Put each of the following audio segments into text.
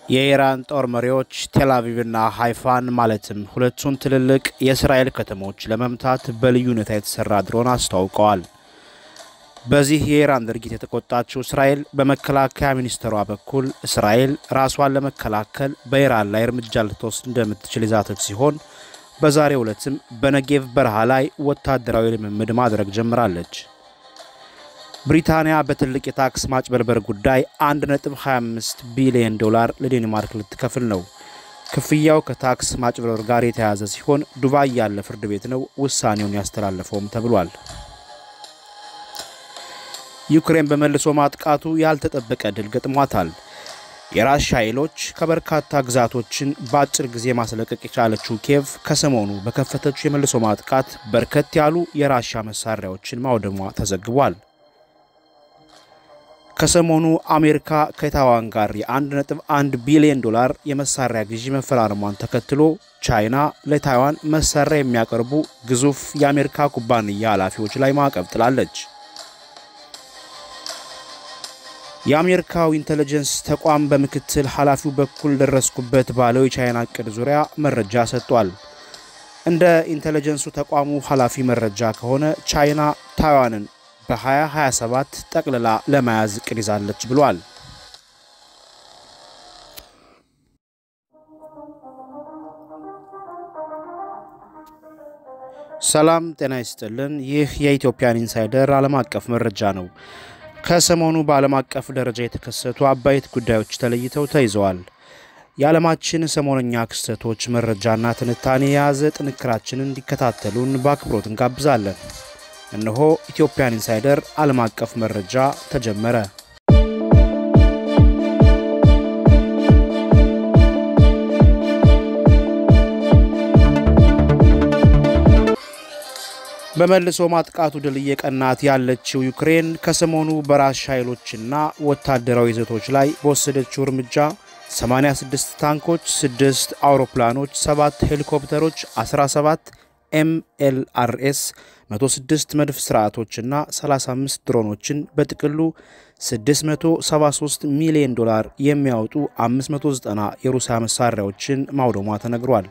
የኢራን ጦር መሪዎች ቴልአቪቭና ሃይፋን ማለትም ሁለቱን ትልልቅ የእስራኤል ከተሞች ለመምታት በልዩ ሁኔታ የተሰራ ድሮን አስተዋውቀዋል። በዚህ የኢራን ድርጊት የተቆጣችው እስራኤል በመከላከያ ሚኒስትሯ በኩል እስራኤል ራሷን ለመከላከል በኢራን ላይ እርምጃ ልትወስድ እንደምትችል ይዛተች ሲሆን በዛሬው ዕለትም በነጌቭ በረሃ ላይ ወታደራዊ ልምምድ ማድረግ ጀምራለች። ብሪታንያ በትልቅ የታክስ ማጭበርበር ጉዳይ 1.25 ቢሊዮን ዶላር ለዴንማርክ ልትከፍል ነው። ክፍያው ከታክስ ማጭበርበር ጋር የተያያዘ ሲሆን ዱባይ ያለ ፍርድ ቤት ነው ውሳኔውን ያስተላለፈውም ተብሏል። ዩክሬን በመልሶ ማጥቃቱ ያልተጠበቀ ድል ገጥሟታል። የራሺያ ኃይሎች ከበርካታ ግዛቶችን በአጭር ጊዜ ማስለቀቅ የቻለችው ኪየቭ ከሰሞኑ በከፈተችው የመልሶ ማጥቃት በርከት ያሉ የራሺያ መሳሪያዎችን ማውደሟ ተዘግቧል። ከሰሞኑ አሜሪካ ከታይዋን ጋር የ1.1 ቢሊዮን ዶላር የመሳሪያ ግዢ መፈራረሟን ተከትሎ ቻይና ለታይዋን መሳሪያ የሚያቀርቡ ግዙፍ የአሜሪካ ኩባንያ ኃላፊዎች ላይ ማዕቀብ ጥላለች። የአሜሪካው ኢንተለጀንስ ተቋም በምክትል ኃላፊው በኩል ደረስኩበት ባለው የቻይና ዕቅድ ዙሪያ መረጃ ሰጥቷል። እንደ ኢንተለጀንሱ ተቋሙ ኃላፊ መረጃ ከሆነ ቻይና ታይዋንን በ2027 ጠቅልላ ለመያዝ ዕቅድ ይዛለች ብሏል። ሰላም ጤና ይስጥልን። ይህ የኢትዮጵያን ኢንሳይደር ዓለም አቀፍ መረጃ ነው። ከሰሞኑ በዓለም አቀፍ ደረጃ የተከሰቱ አበይት ጉዳዮች ተለይተው ተይዘዋል። የዓለማችን ሰሞነኛ ክስተቶች መረጃና ትንታኔ የያዘ ጥንክራችንን እንዲከታተሉን በአክብሮት እንጋብዛለን። እነሆ ኢትዮጵያን ኢንሳይደር ዓለም አቀፍ መረጃ ተጀመረ። በመልሶ ማጥቃቱ ድል እየቀናት ያለችው ዩክሬን ከሰሞኑ በራሺያ ኃይሎችና ወታደራዊ ይዘቶች ላይ በወሰደችው እርምጃ 86 ታንኮች፣ 6 አውሮፕላኖች፣ 7 ሄሊኮፕተሮች፣ 17 MLRS 106 መድፍ ስርዓቶችና 35 ድሮኖችን በጥቅሉ 673 ሚሊዮን ዶላር የሚያወጡ 590 የሩሲያ መሳሪያዎችን ማውደሟ ተነግሯል።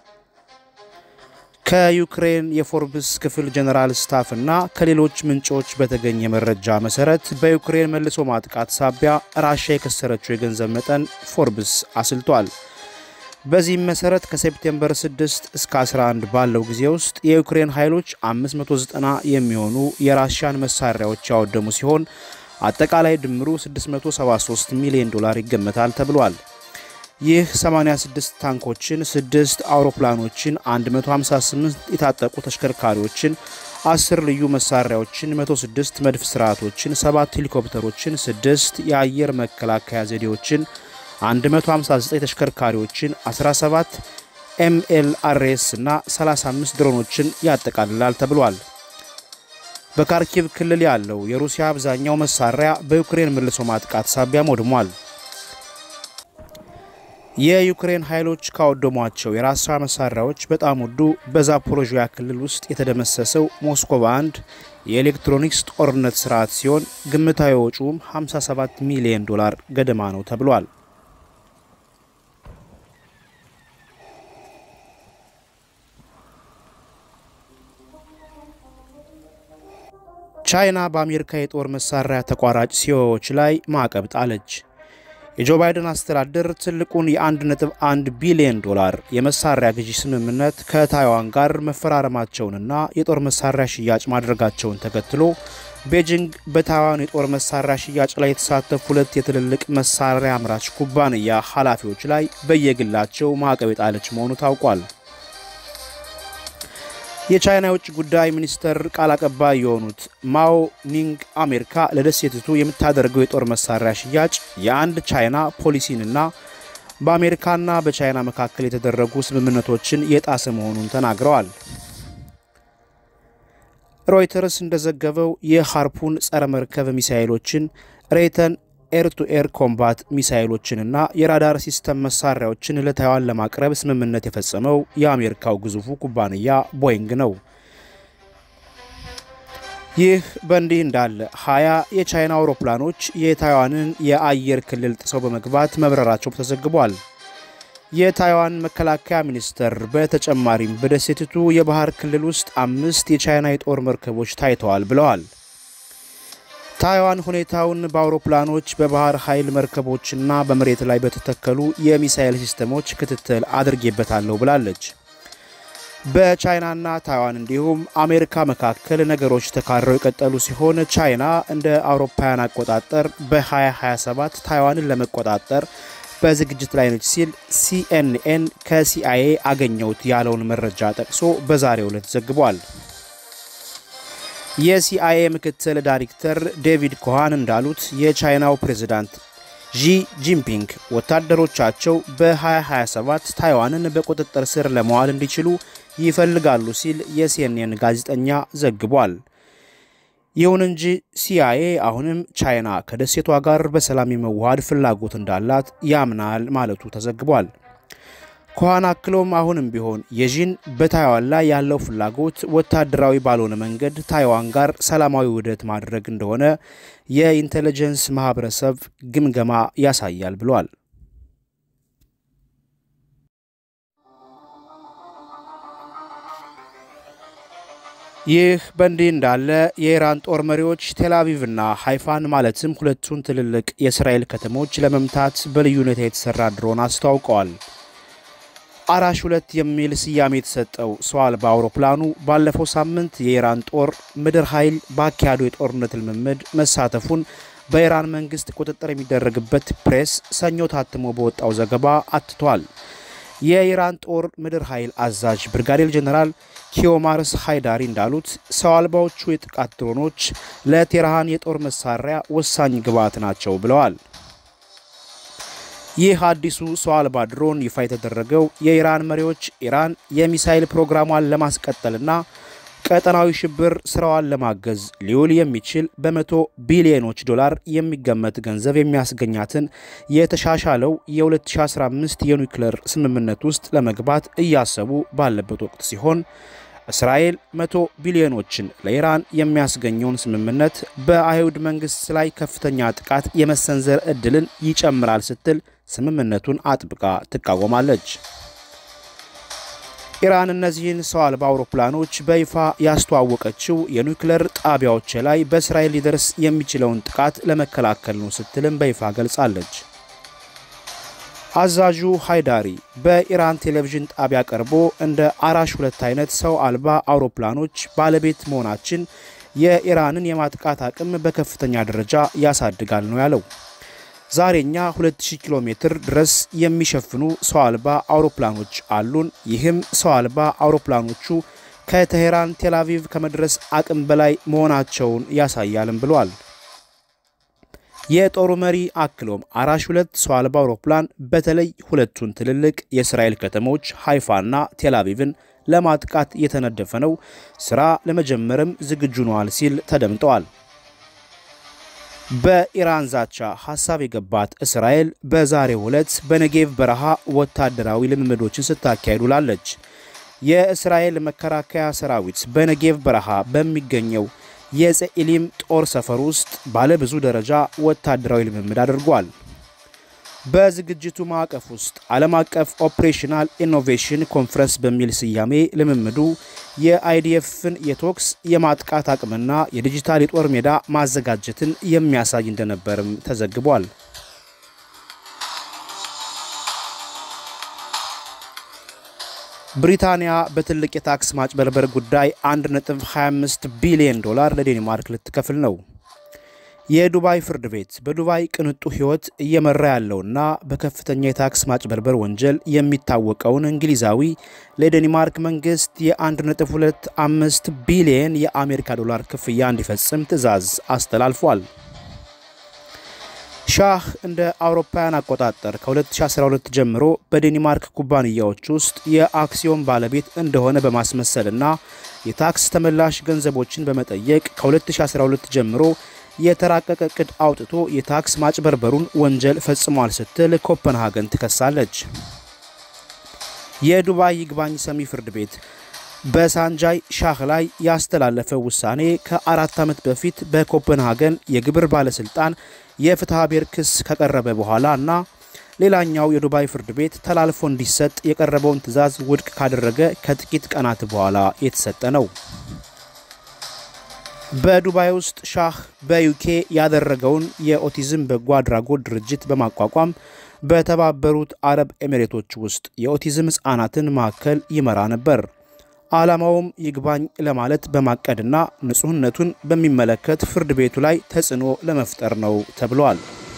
ከዩክሬን የፎርብስ ክፍል ጀነራል ስታፍ እና ከሌሎች ምንጮች በተገኘ መረጃ መሰረት በዩክሬን መልሶ ማጥቃት ሳቢያ ራሺያ የከሰረችው የገንዘብ መጠን ፎርብስ አስልቷል። በዚህም መሰረት ከሴፕቴምበር 6 እስከ 11 ባለው ጊዜ ውስጥ የዩክሬን ኃይሎች 590 የሚሆኑ የራሺያን መሳሪያዎች ያወደሙ ሲሆን አጠቃላይ ድምሩ 673 ሚሊዮን ዶላር ይገመታል ተብሏል። ይህ 86 ታንኮችን፣ 6 አውሮፕላኖችን፣ 158 የታጠቁ ተሽከርካሪዎችን፣ 10 ልዩ መሳሪያዎችን፣ 106 መድፍ ስርዓቶችን፣ 7 ሄሊኮፕተሮችን፣ 6 የአየር መከላከያ ዘዴዎችን፣ 159 ተሽከርካሪዎችን፣ 17 MLRS እና 35 ድሮኖችን ያጠቃልላል ተብሏል። በካርኪቭ ክልል ያለው የሩሲያ አብዛኛው መሳሪያ በዩክሬን መልሶ ማጥቃት ሳቢያ ወድሟል። የዩክሬን ኃይሎች ካወደሟቸው የራሺያ መሳሪያዎች በጣም ውዱ በዛፖሮዥያ ክልል ውስጥ የተደመሰሰው ሞስኮቭ 1 የኤሌክትሮኒክስ ጦርነት ስርዓት ሲሆን ግምታዊ ወጪውም 57 ሚሊዮን ዶላር ገደማ ነው ተብሏል። ቻይና በአሜሪካ የጦር መሳሪያ ተቋራጭ ሲኦዎች ላይ ማዕቀብ ጣለች። የጆ ባይደን አስተዳደር ትልቁን የ1.1 ቢሊዮን ዶላር የመሳሪያ ግዢ ስምምነት ከታይዋን ጋር መፈራረማቸውንና የጦር መሳሪያ ሽያጭ ማድረጋቸውን ተከትሎ ቤጂንግ በታይዋን የጦር መሳሪያ ሽያጭ ላይ የተሳተፉ ሁለት የትልልቅ መሳሪያ አምራች ኩባንያ ኃላፊዎች ላይ በየግላቸው ማዕቀብ የጣለች መሆኑ ታውቋል። የቻይና የውጭ ጉዳይ ሚኒስትር ቃል አቀባይ የሆኑት ማኦ ኒንግ አሜሪካ ለደሴቲቱ የምታደርገው የጦር መሳሪያ ሽያጭ የአንድ ቻይና ፖሊሲንና በአሜሪካና በቻይና መካከል የተደረጉ ስምምነቶችን የጣሰ መሆኑን ተናግረዋል። ሮይተርስ እንደዘገበው የሃርፑን ጸረ መርከብ ሚሳኤሎችን፣ ሬተን ኤር ቱ ኤር ኮምባት ሚሳኤሎችንና የራዳር ሲስተም መሳሪያዎችን ለታይዋን ለማቅረብ ስምምነት የፈጸመው የአሜሪካው ግዙፉ ኩባንያ ቦይንግ ነው። ይህ በእንዲህ እንዳለ 20 የቻይና አውሮፕላኖች የታይዋንን የአየር ክልል ጥሰው በመግባት መብረራቸው ተዘግቧል። የታይዋን መከላከያ ሚኒስተር በተጨማሪም በደሴቲቱ የባህር ክልል ውስጥ 5 የቻይና የጦር መርከቦች ታይተዋል ብለዋል። ታይዋን ሁኔታውን በአውሮፕላኖች በባህር ኃይል መርከቦችና በመሬት ላይ በተተከሉ የሚሳኤል ሲስተሞች ክትትል አድርጌበታለሁ ብላለች። በቻይናና ታይዋን እንዲሁም አሜሪካ መካከል ነገሮች ተካረው የቀጠሉ ሲሆን ቻይና እንደ አውሮፓውያን አቆጣጠር በ2027 ታይዋንን ለመቆጣጠር በዝግጅት ላይ ነች ሲል CNN ከሲአይኤ አገኘውት ያለውን መረጃ ጠቅሶ በዛሬው ዕለት ዘግቧል። የሲአይኤ ምክትል ዳይሬክተር ዴቪድ ኮሃን እንዳሉት የቻይናው ፕሬዝዳንት ዢ ጂንፒንግ ወታደሮቻቸው በ2027 ታይዋንን በቁጥጥር ስር ለማዋል እንዲችሉ ይፈልጋሉ ሲል የሲኤንኤን ጋዜጠኛ ዘግቧል። ይሁን እንጂ ሲአይኤ አሁንም ቻይና ከደሴቷ ጋር በሰላም የመዋሃድ ፍላጎት እንዳላት ያምናል ማለቱ ተዘግቧል። ኮሃን አክሎም አሁንም ቢሆን የጂን በታይዋን ላይ ያለው ፍላጎት ወታደራዊ ባልሆነ መንገድ ታይዋን ጋር ሰላማዊ ውህደት ማድረግ እንደሆነ የኢንተለጀንስ ማህበረሰብ ግምገማ ያሳያል ብሏል። ይህ በእንዲህ እንዳለ የኢራን ጦር መሪዎች ቴልአቪቭና ሃይፋን ማለትም ሁለቱን ትልልቅ የእስራኤል ከተሞች ለመምታት በልዩ ሁኔታ የተሰራ ድሮን አስተዋውቀዋል። አራሽ 2 የሚል ስያሜ የተሰጠው ሰው አልባ አውሮፕላኑ ባለፈው ሳምንት የኢራን ጦር ምድር ኃይል ባካሄዱ የጦርነት ልምምድ መሳተፉን በኢራን መንግስት ቁጥጥር የሚደረግበት ፕሬስ ሰኞ ታትሞ በወጣው ዘገባ አትቷል። የኢራን ጦር ምድር ኃይል አዛዥ ብርጋዴር ጀነራል ኪዮማርስ ሃይዳሪ እንዳሉት ሰው አልባዎቹ የጥቃት ድሮኖች ለቴህራን የጦር መሳሪያ ወሳኝ ግብዓት ናቸው ብለዋል። ይህ አዲሱ ሰው አልባ ድሮን ይፋ የተደረገው የኢራን መሪዎች ኢራን የሚሳኤል ፕሮግራሟን ለማስቀጠልና ቀጠናዊ ሽብር ስራዋን ለማገዝ ሊውል የሚችል በ100 ቢሊዮኖች ዶላር የሚገመት ገንዘብ የሚያስገኛትን የተሻሻለው የ2015 የኒውክሌር ስምምነት ውስጥ ለመግባት እያሰቡ ባለበት ወቅት ሲሆን እስራኤል 100 ቢሊዮኖችን ለኢራን የሚያስገኘውን ስምምነት በአይሁድ መንግስት ላይ ከፍተኛ ጥቃት የመሰንዘር እድልን ይጨምራል ስትል ስምምነቱን አጥብቃ ትቃወማለች። ኢራን እነዚህን ሰው አልባ አውሮፕላኖች በይፋ ያስተዋወቀችው የኒውክሌር ጣቢያዎች ላይ በእስራኤል ሊደርስ የሚችለውን ጥቃት ለመከላከል ነው ስትልም በይፋ ገልጻለች። አዛዡ ሃይዳሪ በኢራን ቴሌቪዥን ጣቢያ ቀርቦ እንደ አራሽ 2 አይነት ሰው አልባ አውሮፕላኖች ባለቤት መሆናችን የኢራንን የማጥቃት አቅም በከፍተኛ ደረጃ ያሳድጋል ነው ያለው። ዛሬኛ 2000 ኪሎ ሜትር ድረስ የሚሸፍኑ ሰው አልባ አውሮፕላኖች አሉን። ይህም ሰው አልባ አውሮፕላኖቹ ከቴህራን ቴልአቪቭ ከመድረስ አቅም በላይ መሆናቸውን ያሳያልም ብሏል። የጦሩ መሪ አክሎም አራሽ 2 ሰው አልባ አውሮፕላን በተለይ ሁለቱን ትልልቅ የእስራኤል ከተሞች ሃይፋና ቴልአቪቭን ለማጥቃት የተነደፈ ነው፣ ስራ ለመጀመርም ዝግጁ ነዋል ሲል ተደምጧል። በኢራን ዛቻ ሐሳብ የገባት እስራኤል በዛሬው ዕለት በነጌቭ በረሃ ወታደራዊ ልምምዶችን ስታካሂድ ውላለች። የእስራኤል መከላከያ ሰራዊት በነጌቭ በረሃ በሚገኘው የጼኢሊም ጦር ሰፈር ውስጥ ባለ ብዙ ደረጃ ወታደራዊ ልምምድ አድርጓል። በዝግጅቱ ማዕቀፍ ውስጥ ዓለም አቀፍ ኦፕሬሽናል ኢኖቬሽን ኮንፈረንስ በሚል ስያሜ ልምምዱ የአይዲኤፍን የቶክስ የማጥቃት አቅምና የዲጂታል የጦር ሜዳ ማዘጋጀትን የሚያሳይ እንደነበርም ተዘግቧል። ብሪታንያ በትልቅ የታክስ ማጭበርበር ጉዳይ 1.25 ቢሊዮን ዶላር ለዴንማርክ ልትከፍል ነው። የዱባይ ፍርድ ቤት በዱባይ ቅንጡ ህይወት እየመራ ያለውና በከፍተኛ የታክስ ማጭበርበር ወንጀል የሚታወቀውን እንግሊዛዊ ለዴንማርክ መንግስት የ1.25 ቢሊዮን የአሜሪካ ዶላር ክፍያ እንዲፈጽም ትዕዛዝ አስተላልፏል። ሻህ እንደ አውሮፓውያን አቆጣጠር ከ2012 ጀምሮ በዴንማርክ ኩባንያዎች ውስጥ የአክሲዮን ባለቤት እንደሆነ በማስመሰልና የታክስ ተመላሽ ገንዘቦችን በመጠየቅ ከ2012 ጀምሮ የተራቀቀ ዕቅድ አውጥቶ የታክስ ማጭበርበሩን ወንጀል ፈጽሟል ስትል ኮፐንሃገን ትከሳለች። የዱባይ ይግባኝ ሰሚ ፍርድ ቤት በሳንጃይ ሻህ ላይ ያስተላለፈው ውሳኔ ከ4 ዓመት በፊት በኮፐንሃገን የግብር ባለስልጣን የፍትሐ ብሔር ክስ ከቀረበ በኋላ እና ሌላኛው የዱባይ ፍርድ ቤት ተላልፎ እንዲሰጥ የቀረበውን ትዕዛዝ ውድቅ ካደረገ ከጥቂት ቀናት በኋላ የተሰጠ ነው። በዱባይ ውስጥ ሻህ በዩኬ ያደረገውን የኦቲዝም በጎ አድራጎት ድርጅት በማቋቋም በተባበሩት አረብ ኤሚሬቶች ውስጥ የኦቲዝም ህጻናትን ማዕከል ይመራ ነበር። ዓላማውም ይግባኝ ለማለት በማቀድና ንጹህነቱን በሚመለከት ፍርድ ቤቱ ላይ ተጽዕኖ ለመፍጠር ነው ተብሏል።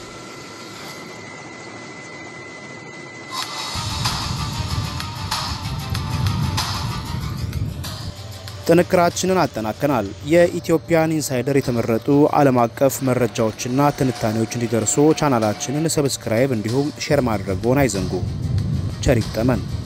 ጥንክራችንን አጠናከናል። የኢትዮጵያን ኢንሳይደር የተመረጡ ዓለም አቀፍ መረጃዎችና ትንታኔዎች እንዲደርሱ ቻናላችንን ሰብስክራይብ እንዲሁም ሼር ማድረግዎን አይዘንጉ። ቸር ይግጠመን።